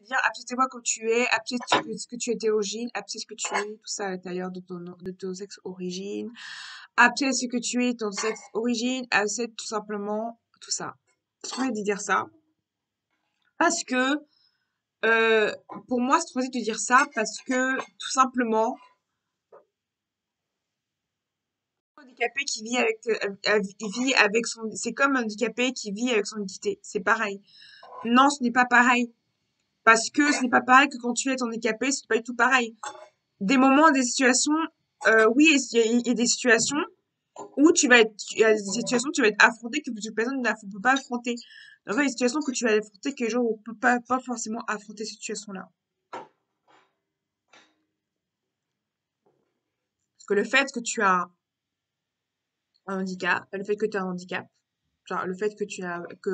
dire accepte-toi comme tu es, accepte ce que tu es d'origine, accepte ce que tu es, tout ça à l'intérieur de ton sexe origine, accepte ce que tu es, ton sexe origine, accepte tout simplement tout ça. Je envie de dire ça parce que euh, pour moi c'est trop de dire ça parce que tout simplement un handicapé qui vit avec son c'est comme un handicapé qui vit avec son identité, c'est pareil. Non, ce n'est pas pareil parce que ce n'est pas pareil que quand tu es handicapé, c'est pas du tout pareil. Des moments, des situations, oui, il y a des situations où il y a des situations où tu vas être affronté que toute personne ne peut pas affronter. Dans des situations que tu vas affronter que les gens ne peuvent pas forcément affronter cette situation-là. Parce que le fait que tu as un handicap, le fait que tu as un handicap, genre le fait que que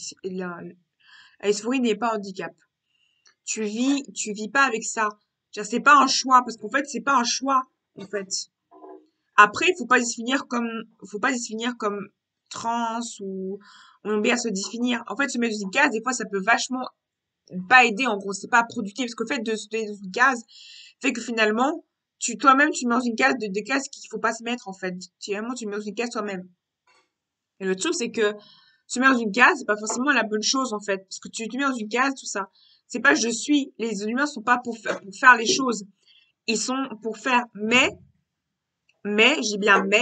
la dysphorie n'est pas un handicap. Tu vis pas avec ça. C'est pas un choix, parce qu'en fait, c'est pas un choix, en fait. Après, faut pas se définir comme trans ou non bien se définir. En fait, se mettre dans une case, des fois, ça peut vachement pas aider, en gros. C'est pas productif, parce qu'au fait de se mettre dans une case fait que finalement, toi-même, tu mets dans une case de cases qu'il faut pas se mettre, en fait. Tu mets dans une case toi-même. Et le truc, c'est que se mettre dans une case, c'est pas forcément la bonne chose, en fait. Parce que tu te mets dans une case, tout ça. C'est pas je suis. Les humains sont pas pour faire les choses. Ils sont pour faire. Mais, j'ai bien mais,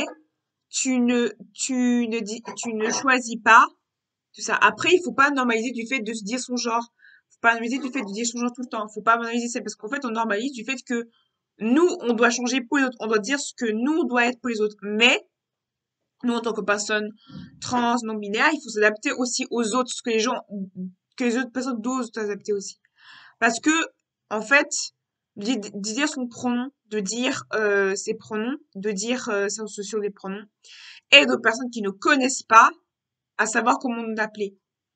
tu ne choisis pas tout ça. Après, il faut pas normaliser du fait de se dire son genre. Faut pas normaliser du fait de dire son genre tout le temps. Faut pas normaliser ça parce qu'en fait, on normalise du fait que nous, on doit changer pour les autres. On doit dire ce que nous, on doit être pour les autres. Mais, nous, en tant que personnes trans, non binaires, il faut s'adapter aussi aux autres, ce que les autres personnes doivent s'adapter aussi. Parce que, en fait, de dire son pronom, de dire ses pronoms, de dire sa association des pronoms, et d'autres personnes qui ne connaissent pas à savoir comment nous appeler.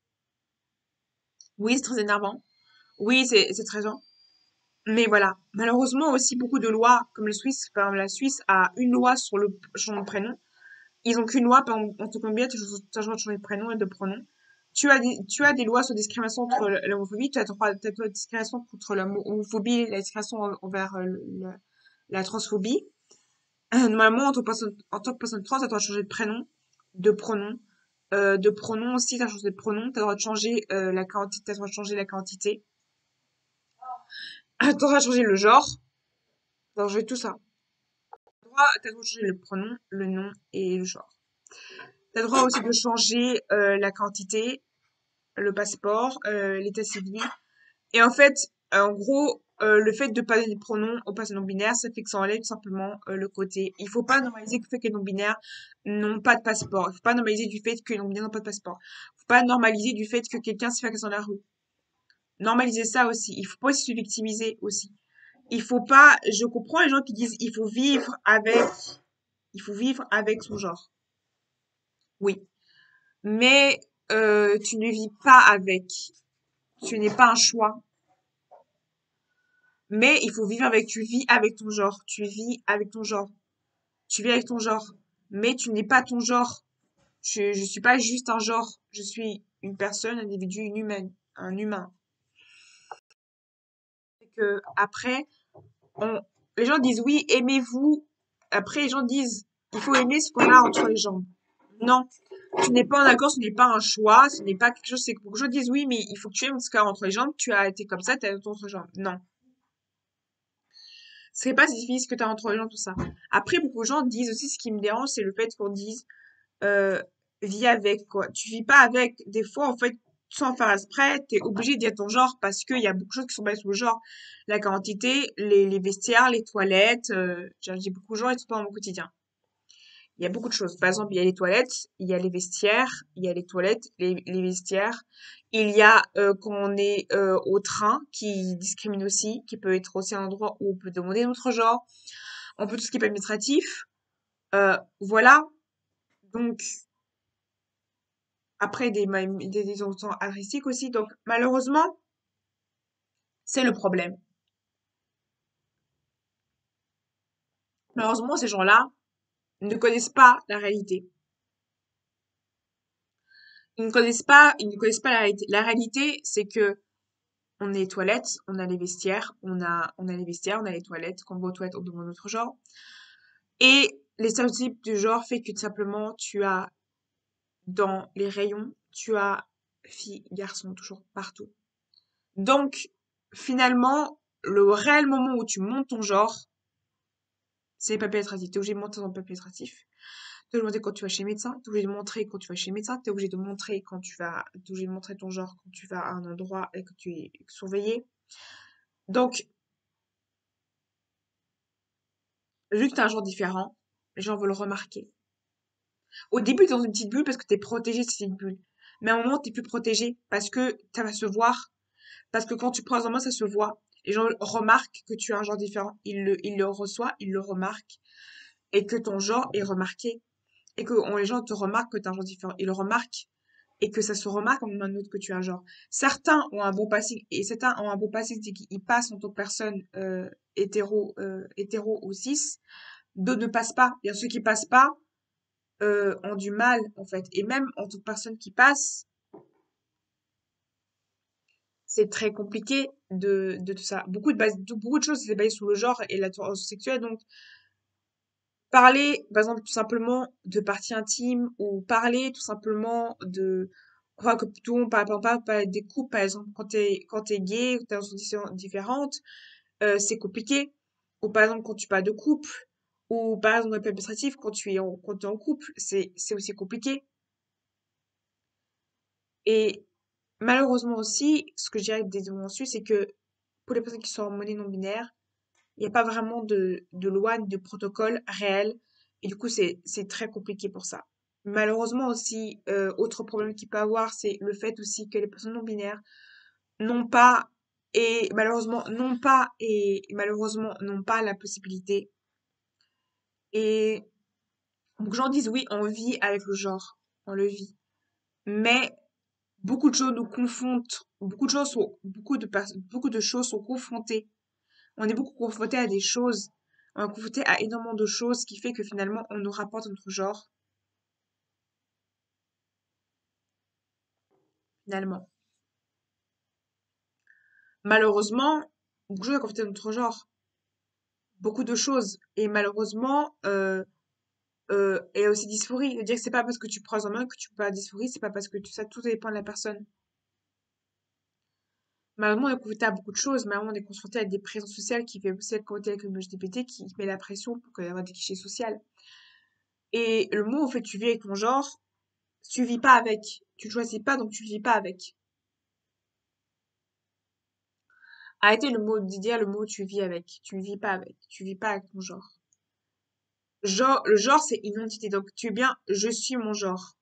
Oui, c'est très énervant. Oui, c'est très gênant. Mais voilà. Malheureusement aussi beaucoup de lois, comme le Suisse, par exemple, la Suisse a une loi sur le changement de prénom. Ils ont qu'une loi, par exemple, en tant que bien, tu as le droit de changer de prénom et de pronom. Tu as des lois sur discrimination contre l'homophobie, tu as droit, t'as droit de discrimination contre l'homophobie et la discrimination envers la transphobie. Normalement, en tant que personne trans, tu as le droit de changer de prénom, de pronom aussi, tu as changé de pronom, tu as le droit de changer la quantité, t'as le droit de changer la quantité, tu as le droit de changer le genre, tu as le droit de changer tout ça. T'as le droit de changer le pronom, le nom et le genre. Tu as le droit aussi de changer la quantité, le passeport, l'état civil. Et en fait, en gros, le fait de pas donner de pronoms aux personnes non binaires, ça fait que ça enlève tout simplement le côté. Il faut pas normaliser le fait que les non binaires n'ont pas de passeport. Il faut pas normaliser du fait que les non binaires n'ont pas de passeport. Il faut pas normaliser du fait que quelqu'un se fait agresser dans la rue. Normaliser ça aussi. Il faut pas aussi se victimiser aussi. Il faut pas. Je comprends les gens qui disent il faut vivre avec son genre. Oui, mais tu ne vis pas avec. Tu n'es pas un choix. Mais il faut vivre avec, tu vis avec ton genre, tu vis avec ton genre, tu vis avec ton genre. Mais tu n'es pas ton genre. Je suis pas juste un genre. Je suis une personne, un individu, une humaine, un humain. Et que après, on, les gens disent oui, aimez-vous. Après, les gens disent il faut aimer ce qu'on a entre les jambes. Non, tu n'es pas en accord, ce n'est pas un choix, ce n'est pas quelque chose. C'est que beaucoup de gens disent oui, mais il faut que tu aimes ce qu'il y a entre les jambes. Tu as été comme ça, tu as entre les jambes. Non, c'est pas si difficile que tu as entre les jambes, tout ça. Après, beaucoup de gens disent aussi ce qui me dérange, c'est le fait qu'on dise euh, vis avec quoi. Tu vis pas avec. Des fois, en fait, sans faire exprès, t'es obligé de dire ton genre parce qu'il y a beaucoup de choses qui sont basées sur le genre. La quantité, les vestiaires, les toilettes. J'ai dit beaucoup de gens et tout dans mon quotidien. Il y a beaucoup de choses. Par exemple, il y a les toilettes, il y a les vestiaires, il y a les toilettes, les vestiaires. Il y a quand on est au train qui discrimine aussi, qui peut être aussi un endroit où on peut demander notre genre. On peut tout ce qui est administratif. Voilà. Donc après des enfants artistiques aussi. Donc malheureusement, c'est le problème. Malheureusement, ces gens-là ne connaissent pas la réalité. Ils ne connaissent pas la réalité. La réalité, c'est que On a les toilettes, on a les vestiaires, on a les vestiaires, on a les toilettes. Quand on va aux toilettes, on demande notre genre. Et les stéréotypes du genre fait que tout simplement, tu as dans les rayons, tu as filles, garçons, toujours partout. Donc, finalement, le réel moment où tu montes ton genre, c'est les papiers administratifs. T'es obligé de monter ton papier administratif. T'es obligé de montrer quand tu vas chez le médecin. T'es obligé de montrer quand tu vas chez le médecin. T'es obligé de montrer ton genre quand tu vas à un endroit et que tu es surveillé. Donc, vu que t'as un genre différent, les gens veulent le remarquer. Au début, t'es dans une petite bulle parce que t'es protégé de cette bulle. Mais à un moment, t'es plus protégé parce que ça va se voir. Parce que quand tu prends un main, ça se voit. Les gens remarquent que tu as un genre différent. Ils le reçoivent, ils le remarquent. Et que ton genre est remarqué. Et que les gens te remarquent que tu as un genre différent. Ils le remarquent. Et que ça se remarque en un autre que tu as un genre. Certains ont un beau passing. Et certains ont un beau passing, c'est qu'ils passent en tant que personne hétéro ou cis. D'autres ne passent pas. Il y a ceux qui passent pas ont du mal, en fait. Et même en tant que personne qui passe, c'est très compliqué de tout ça. Beaucoup de choses, c'est basé sur le genre et l'orientation sexuelle. Donc, parler, par exemple, tout simplement de parties intimes ou parler tout simplement enfin, que tout le monde parle des couples, par exemple, quand t'es gay, ou t'es dans une situation différente, c'est compliqué. Ou par exemple, quand tu parles de couple, ou par exemple, dans le administratif, quand tu es en couple, c'est aussi compliqué. Et malheureusement aussi, ce que je dirais des dessus, c'est que pour les personnes qui sont en monnaie non binaire, il n'y a pas vraiment de loi ni de protocole réel. Et du coup, c'est très compliqué pour ça. Malheureusement aussi, autre problème qu'il peut avoir, c'est le fait aussi que les personnes non binaires n'ont pas et malheureusement n'ont pas la possibilité. Et beaucoup de gens disent oui, on vit avec le genre, on le vit. Mais beaucoup de choses nous confrontent, beaucoup de choses sont confrontées. On est beaucoup confronté à des choses, on est confronté à énormément de choses, ce qui fait que finalement, on nous rapporte notre genre, finalement. Malheureusement, beaucoup de choses sont confrontées à notre genre. Beaucoup de choses. Et malheureusement, et aussi dysphorie. C'est-à-dire que c'est pas parce que tu prends en main que tu peux pas dysphorie, c'est pas parce que ça, tout dépend de la personne. Malheureusement, on est confronté à beaucoup de choses. Malheureusement, on est confronté à des pressions sociales qui fait aussi être avec le LGBT qui met la pression pour qu'il y ait des clichés sociaux. Et le mot, en fait, tu vis avec ton genre, tu vis pas avec. Tu le choisis pas, donc tu le vis pas avec. Arrêtez de dire le mot tu vis avec. Tu ne vis pas avec. Tu vis pas avec ton genre. Le genre, c'est une identité. Donc, tu es bien, je suis mon genre.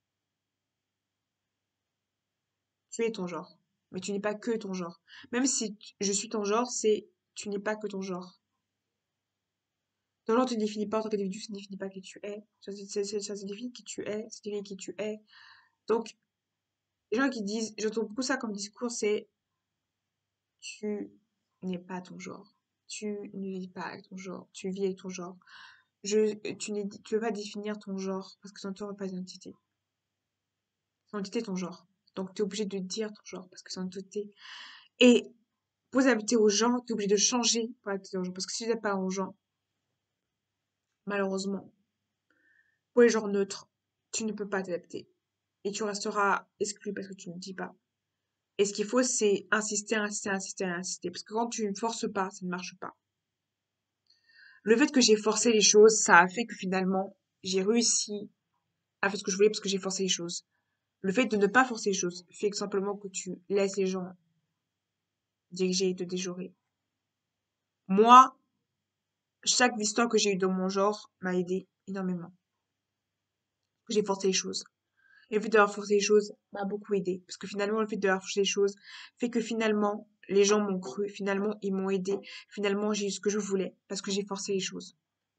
Tu es ton genre. Mais tu n'es pas que ton genre. Même si je suis ton genre, tu n'es pas que ton genre. Ton genre ne te définit pas en tant qu'individu, ça ne définit pas qui tu es. Ça se définit qui tu es, ça définit qui tu es. Donc, les gens qui disent, j'entends beaucoup ça comme discours, c'est tu n'es pas ton genre. Tu ne vis pas avec ton genre. Tu vis avec ton genre. Tu veux pas définir ton genre parce que ton genre n'est pas une entité. Ton entité est ton genre. Donc, tu es obligé de dire ton genre parce que c'est une entité. Et pour t'adapter aux gens, tu es obligé de changer pour t'adapter aux gens. Parce que si tu n'es pas aux gens, malheureusement, pour les gens neutres, tu ne peux pas t'adapter. Et tu resteras exclu parce que tu ne dis pas. Et ce qu'il faut, c'est insister, insister, insister, insister. Parce que quand tu ne forces pas, ça ne marche pas. Le fait que j'ai forcé les choses, ça a fait que finalement, j'ai réussi à faire ce que je voulais parce que j'ai forcé les choses. Le fait de ne pas forcer les choses fait que simplement que tu laisses les gens diriger et te déjorer. Moi, chaque histoire que j'ai eue dans mon genre m'a aidé énormément. J'ai forcé les choses. Et le fait d'avoir forcé les choses m'a beaucoup aidé. Parce que finalement, le fait d'avoir forcé les choses fait que finalement, les gens m'ont cru. Finalement, ils m'ont aidé. Finalement, j'ai eu ce que je voulais. Parce que j'ai forcé les choses.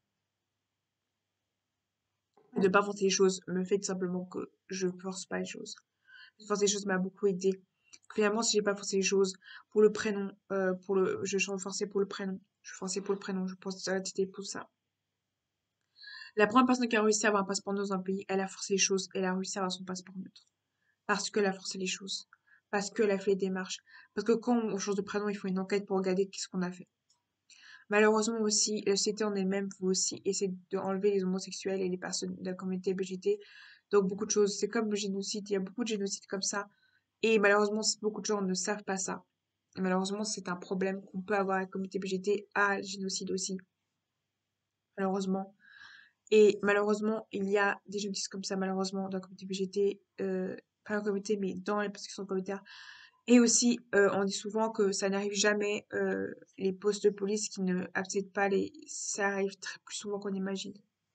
Et de pas forcer les choses me fait tout simplement que je force pas les choses. Forcer les choses m'a beaucoup aidé. Finalement, si j'ai pas forcé les choses pour le prénom, je suis forcée pour le prénom. Je suis forcée pour le prénom. Je pense à la petite pour ça. La première personne qui a réussi à avoir un passeport neutre dans un pays, elle a forcé les choses. Elle a réussi à avoir son passeport neutre. Parce qu'elle a forcé les choses. parce qu'elle a fait des démarches. Parce que quand on change de prénom, il faut une enquête pour regarder qu'est-ce qu'on a fait. Malheureusement aussi, la société en elle-même veut aussi essayer d'enlever les homosexuels et les personnes de la communauté LGBT. Donc beaucoup de choses, c'est comme le génocide, il y a beaucoup de génocides comme ça. Et malheureusement, beaucoup de gens ne savent pas ça. Et malheureusement, c'est un problème qu'on peut avoir avec la communauté LGBT à le génocide aussi, malheureusement. Et malheureusement, il y a des génocides comme ça, malheureusement, dans la communauté LGBT, pas dans la communauté, mais dans les persécutions communautaires. Et aussi, on dit souvent que ça n'arrive jamais, les postes de police qui ne acceptent pas les... Ça arrive plus souvent qu'on imagine.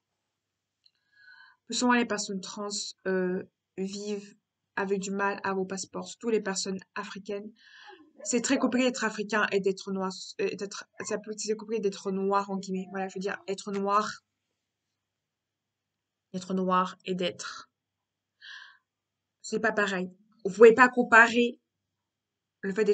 Plus souvent, les personnes trans vivent avec du mal à vos passeports, surtout les personnes africaines. C'est très compliqué d'être africain et d'être noir, c'est compliqué d'être noir en guillemets. Voilà, je veux dire, être noir et d'être, c'est pas pareil. Vous pouvez pas comparer le fait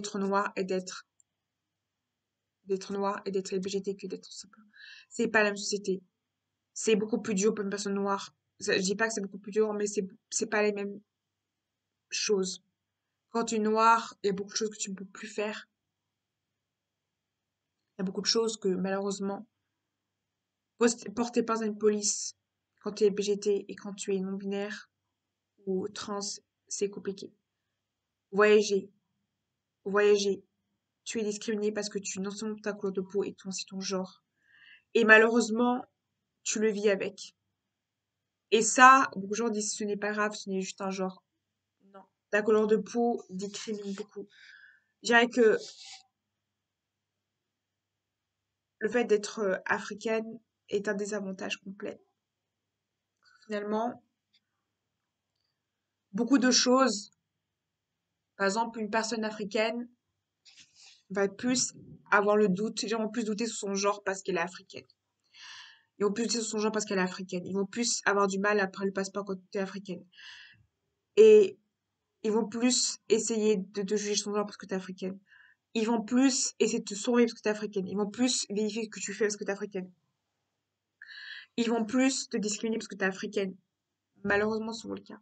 d'être noir et d'être LGBTQ, d'être simple. C'est pas la même société. C'est beaucoup plus dur pour une personne noire. Je dis pas que c'est beaucoup plus dur, mais c'est pas les mêmes choses. Quand tu es noir, il y a beaucoup de choses que tu ne peux plus faire. Il y a beaucoup de choses que, malheureusement, porter pas à une police quand tu es LGBT et quand tu es non-binaire ou trans, c'est compliqué. Voyager, voyager. Tu es discriminé parce que non seulement ta couleur de peau et aussi ton genre. Et malheureusement, tu le vis avec. Et ça, beaucoup de gens disent ce n'est pas grave, ce n'est juste un genre. Non. Ta couleur de peau discrimine beaucoup. Je dirais que le fait d'être africaine est un désavantage complet. Finalement, beaucoup de choses, par exemple, une personne africaine va plus avoir le doute, les gens vont plus douter sur son genre parce qu'elle est africaine. Ils vont plus douter sur son genre parce qu'elle est africaine. Ils vont plus avoir du mal après le passeport quand tu es africaine. Et ils vont plus essayer de te juger sur ton genre parce que tu es africaine. Ils vont plus essayer de te surveiller parce que tu es africaine. Ils vont plus vérifier ce que tu fais parce que tu es africaine. Ils vont plus te discriminer parce que tu es africaine. Malheureusement, c'est souvent le cas.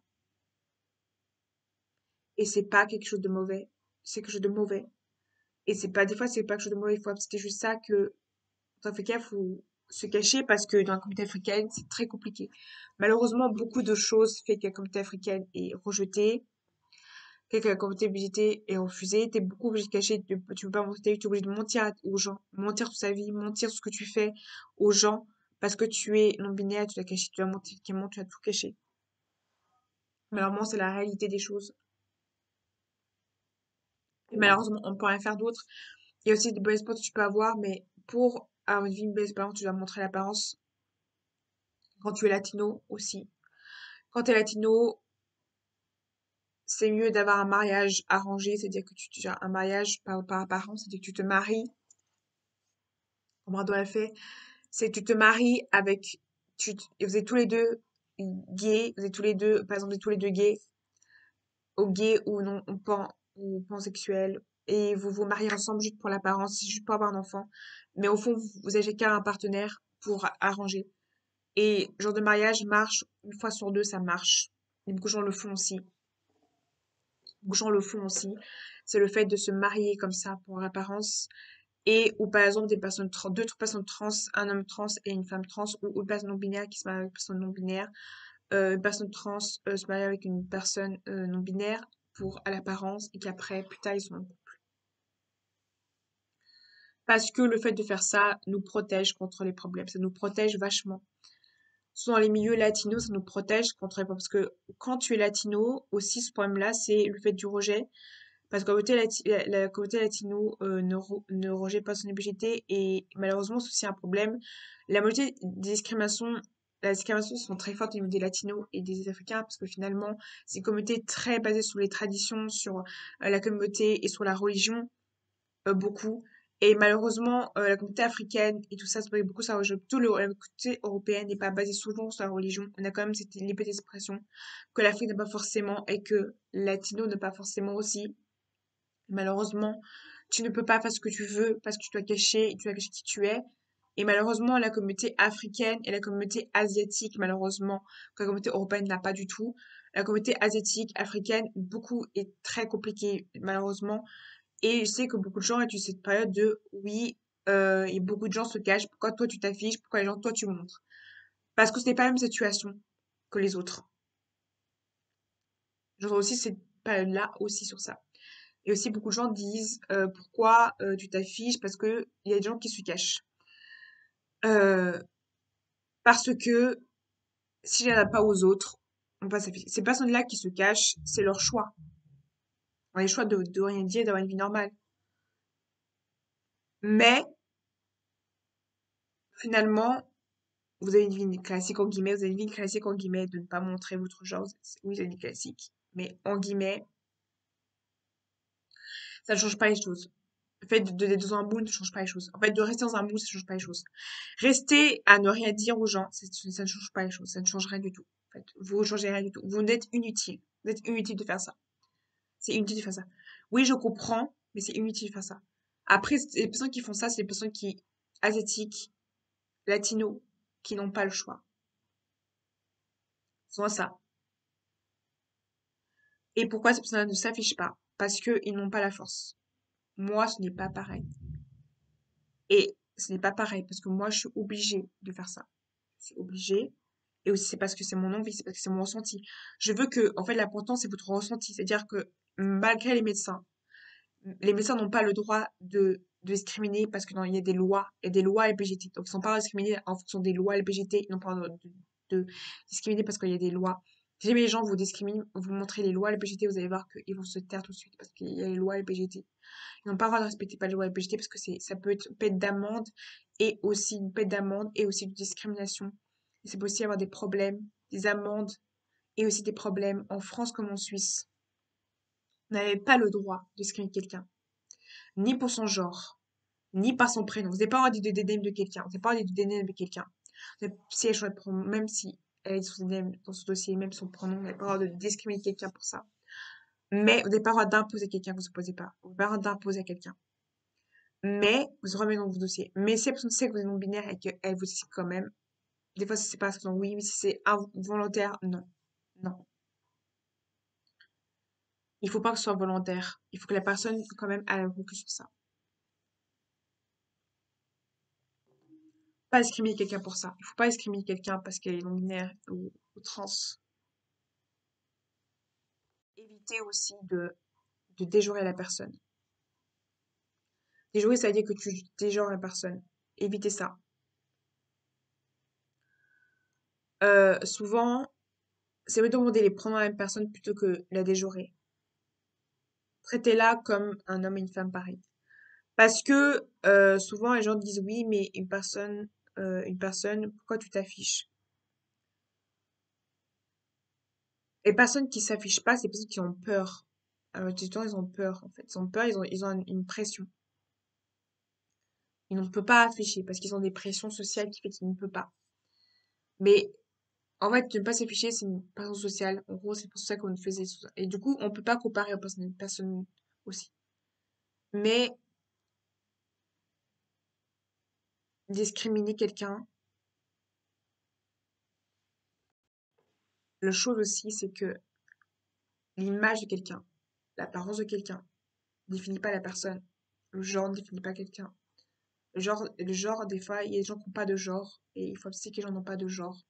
Et c'est pas quelque chose de mauvais. C'est quelque chose de mauvais. Et c'est pas, des fois, c'est pas quelque chose de mauvais. Il faut accepter juste ça que, dans le cas, il faut se cacher parce que dans la communauté africaine, c'est très compliqué. Malheureusement, beaucoup de choses fait que la communauté africaine est rejetée, fait que la communauté LGBT est refusée. T'es beaucoup obligé de cacher, tu peux pas mentir, tu es obligé de mentir aux gens, mentir sur sa vie, mentir sur ce que tu fais aux gens parce que tu es non-binaire, tu dois cacher, tu dois mentir, tu dois tout cacher. Malheureusement, c'est la réalité des choses. Et malheureusement, on peut rien faire d'autre. Il y a aussi des bonnes expériences que tu peux avoir, mais pour avoir une vie, une belle expérience, tu dois montrer l'apparence. Quand tu es latino aussi. Quand tu es latino, c'est mieux d'avoir un mariage arrangé, c'est-à-dire que tu as un mariage par apparence, c'est-à-dire que tu te maries, comme Rado a fait, c'est que tu te maries avec, et vous êtes tous les deux gays, vous êtes tous les deux, par exemple, vous êtes tous les deux gays, ou gays ou non, ou pansexuels, et vous vous mariez ensemble juste pour l'apparence, juste pour avoir un enfant. Mais au fond, vous avez chacun un partenaire pour arranger. Et genre de mariage marche une fois sur deux, ça marche. Et beaucoup de gens le font aussi. Beaucoup de gens le font aussi. C'est le fait de se marier comme ça pour l'apparence. Et ou par exemple des personnes trans, deux personnes trans, un homme trans et une femme trans, ou une personne non binaire qui se marie avec une personne non binaire. Une personne trans se marie avec une personne non binaire pour à l'apparence et qu'après, plus tard, ils sont en couple. Parce que le fait de faire ça nous protège contre les problèmes. Ça nous protège vachement. Soit dans les milieux latinos, ça nous protège contre les problèmes. Parce que quand tu es latino, aussi, ce problème-là, c'est le fait du rejet. Parce que la communauté latino ne rejette pas son identité et malheureusement, c'est aussi un problème. La majorité des discriminations, la discrimination sont très fortes au niveau des latinos et des africains parce que finalement, c'est une communauté très basée sur les traditions, sur la communauté et sur la religion beaucoup. Et malheureusement, la communauté africaine et tout ça se base beaucoup sur la religion. La communauté européenne n'est pas basée souvent sur la religion. On a quand même cette liberté d'expression que l'Afrique n'a pas forcément et que latino n'a pas forcément aussi. Malheureusement, tu ne peux pas faire ce que tu veux parce que tu dois cacher qui tu es. Et malheureusement, la communauté africaine et la communauté asiatique, malheureusement, que la communauté européenne n'a pas du tout. La communauté asiatique, africaine, beaucoup est très compliquée, malheureusement. Et je sais que beaucoup de gens utilisent cette période de oui, et beaucoup de gens se cachent. Pourquoi toi tu t'affiches? Pourquoi les gens, toi tu montres? Parce que ce n'est pas la même situation que les autres. J'entends aussi cette période-là aussi sur ça. Et aussi beaucoup de gens disent pourquoi tu t'affiches? Parce que il y a des gens qui se cachent. Euh, Parce que s'il n'y en a pas aux autres, on va s'afficher. Ces personnes-là qui se cachent, c'est leur choix. On a le choix de rien dire, d'avoir une vie normale. Mais finalement, vous avez une vie classique en guillemets, vous avez une vie classique en guillemets de ne pas montrer votre genre. Oui, vous avez une vie classique. Mais en guillemets, ça ne change pas les choses. Le fait d'être dans un mood ne change pas les choses. En fait, de rester dans un mood, ça ne change pas les choses. Rester à ne rien dire aux gens, ça ne change pas les choses. Ça ne change rien du tout. En fait, vous ne changez rien du tout. Vous êtes inutile. Vous êtes inutile de faire ça. C'est inutile de faire ça. Oui, je comprends, mais c'est inutile de faire ça. Après, les personnes qui font ça, c'est les personnes qui, asiatiques, latinos, qui n'ont pas le choix. Soit ça. Et pourquoi ces personnes ne s'affichent pas? Parce qu'ils n'ont pas la force. Moi, ce n'est pas pareil. Et ce n'est pas pareil parce que moi, je suis obligée de faire ça. Je suis obligée. Et aussi, c'est parce que c'est mon envie, c'est parce que c'est mon ressenti. Je veux que, en fait, l'important, c'est votre ressenti. C'est-à-dire que, malgré les médecins n'ont pas le droit de discriminer parce que il y a des lois, il y a des lois LGBT. Donc, ils sont pas discriminés en fonction des lois LGBT. Ils n'ont pas le droit de discriminer parce qu'il y a des lois. Si jamais les gens vous discriminent, vous montrez les lois LGBT, vous allez voir qu'ils vont se taire tout de suite parce qu'il y a les lois LGBT. Ils n'ont pas le droit de respecter pas les lois LGBT parce que ça peut être une peine d'amende et aussi une peine d'amende et aussi de discrimination. Et c'est possible avoir des problèmes, des amendes et aussi des problèmes en France comme en Suisse. Vous n'avez pas le droit de discriminer quelqu'un, ni pour son genre, ni par son prénom. Vous n'avez pas le droit de dédaigner de quelqu'un. Vous n'avez pas le droit de dédaigner de quelqu'un. Si elle change de prénom, même si elle est dans son dossier, même son prénom, vous n'avez pas le droit de discriminer quelqu'un pour ça. Mais vous n'avez pas le droit d'imposer quelqu'un que vous ne opposez pas. Vous n'avez pas le droit d'imposer à quelqu'un. Mais vous remettez dans vos dossiers. Mais si la personne sait que vous êtes non-binaire et qu'elle vous dit quand même, des fois, si c'est pas oui, mais si c'est involontaire, non. Non. Il faut pas que ce soit volontaire. Il faut que la personne, quand même, ait un recul sur ça. Pas discriminer quelqu'un pour ça. Il faut pas discriminer quelqu'un parce qu'elle est non-binaire ou trans. Éviter aussi de dégenrer la personne. Dégenrer, ça veut dire que tu dégenres la personne. Évitez ça. Souvent, c'est mieux de demander les pronoms à la même personne plutôt que la dégenrer. Traitez-la comme un homme et une femme pareil. Parce que souvent les gens disent oui, mais une personne, pourquoi tu t'affiches? Les personnes qui s'affichent pas, c'est les personnes qui ont peur. Alors, du temps, ils ont peur, en fait. Ils ont peur, ils ont une pression. Ils ne peuvent pas afficher parce qu'ils ont des pressions sociales qui fait qu'ils ne peuvent pas. Mais en fait, ne pas s'afficher, c'est une pression sociale. En gros, c'est pour ça qu'on faisait ça. Et du coup, on peut pas comparer aux personnes aussi. Mais discriminer quelqu'un, la chose aussi, c'est que l'image de quelqu'un, l'apparence de quelqu'un, définit pas la personne. Le genre ne définit pas quelqu'un. Le genre, des fois, il y a des gens qui n'ont pas de genre, et il faut accepter que les gens n'ont pas de genre.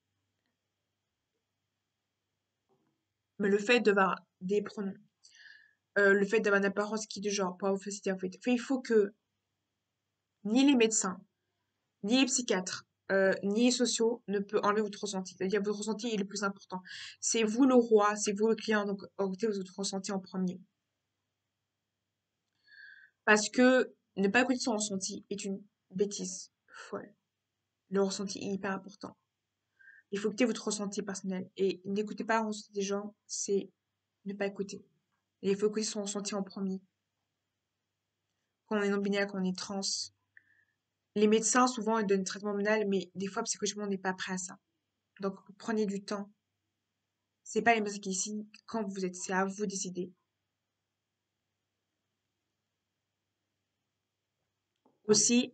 Mais le fait d'avoir des pronoms, le fait d'avoir une apparence qui est de genre, pour avoir facilité en fait. Il faut que ni les médecins, ni les psychiatres, ni les sociaux ne peuvent enlever votre ressenti. C'est-à-dire votre ressenti est le plus important. C'est vous le roi, c'est vous le client, donc écoutez votre ressenti en premier. Parce que ne pas écouter son ressenti est une bêtise folle. Le ressenti est hyper important. Il faut écouter votre ressenti personnel. Et n'écoutez pas le ressenti des gens, c'est ne pas écouter. Et il faut écouter son ressenti en premier. Quand on est non-binaire, quand on est trans. Les médecins, souvent, ils donnent un traitement hormonal, mais des fois, psychologiquement, on n'est pas prêt à ça. Donc, prenez du temps. C'est pas les médecins qui décident quand vous êtes, c'est à vous de décider. Aussi,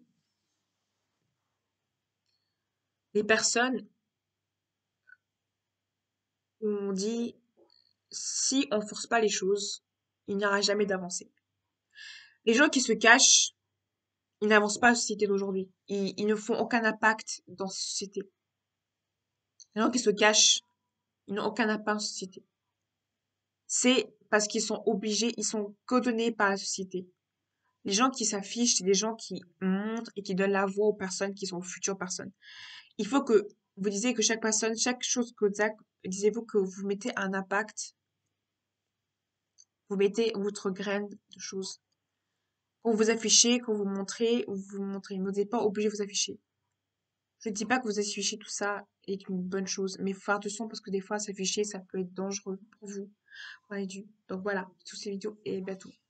les personnes où on dit, si on force pas les choses, il n'y aura jamais d'avancée. Les gens qui se cachent, ils n'avancent pas la société d'aujourd'hui. Ils ne font aucun impact dans la société. Les gens qui se cachent, ils n'ont aucun impact dans la société. C'est parce qu'ils sont obligés, ils sont codonnés par la société. Les gens qui s'affichent, c'est des gens qui montrent et qui donnent la voix aux personnes qui sont futures personnes. Il faut que vous disiez que chaque personne, chaque chose que vous faites, disiez-vous que vous mettez un impact, vous mettez votre graine de choses. Quand vous affichez, quand vous montrez. N'osez pas obligé de vous afficher. Je ne dis pas que vous affichez tout ça est une bonne chose, mais faut faire attention parce que des fois, s'afficher, ça peut être dangereux pour vous. Donc voilà, toutes ces vidéos et bientôt.